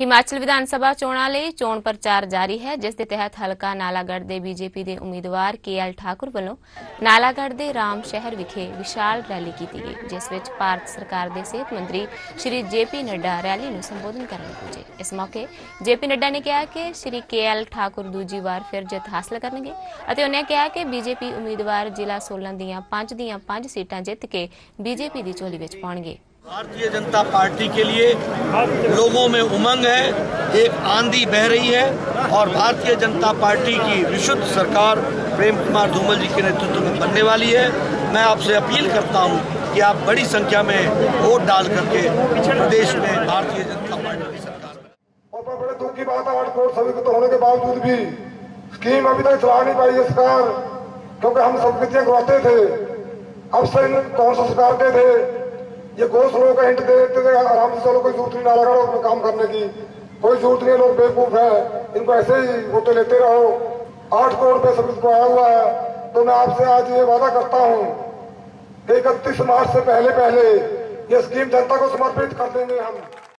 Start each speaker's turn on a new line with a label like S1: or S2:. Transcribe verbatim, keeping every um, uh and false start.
S1: हिमाचल विधान सभा चोणां लई चोण प्रचार जारी है, जिस दे तहत हलका नालागढ़ दे बीजेपी दे उम्मीदवार के एल ठाकुर वालों नालागढ़ दे राम शहर विखे विशाल रैली की गई, जिस विच भारत सरकार दे सेहत मंत्री Shri J P Nadda rally नूं संबोधन करने पुजे। इस मौके जे पी नड्डा ने कहा कि श्री के एल ठाकुर दूजी बार फिर जित हासिल करनगे अते उन्हें कहा कि बीजेपी उम्मीदवार जिला सोलन दीआं पंज दीआं पंज सीटां जित के बीजेपी दी झोली विच पाउणगे।
S2: भारतीय जनता पार्टी के लिए लोगों में उमंग है, एक आंधी बह रही है और भारतीय जनता पार्टी की विशुद्ध सरकार प्रेम कुमार धूमल जी के नेतृत्व में बनने वाली है। मैं आपसे अपील करता हूं कि आप बड़ी संख्या में वोट डाल करके प्रदेश में भारतीय जनता पार्टी की सरकार में।
S3: और बड़े दुख की बात है, आठ करोड़ स्वीकृत होने के बावजूद भी स्कीम अभी तक चला नहीं पाई है सरकार, क्योंकि हम स्वीकृतियां करवाते थे। अब से कौन सा सरकार के थे, ये घोषणाओं का हिंट दे देते थे आराम से, चलो कोई जरूरत नहीं नालागढ़ में काम करने की, कोई जरूरत नहीं, लोग बेवकूफ है, इनको ऐसे ही वोटे लेते रहो। आठ करोड़ रुपये सभी को आया हुआ है, तो मैं आपसे आज ये वादा करता हूँ कि इकतीस मार्च से पहले पहले ये स्कीम जनता को समर्पित कर देंगे हम।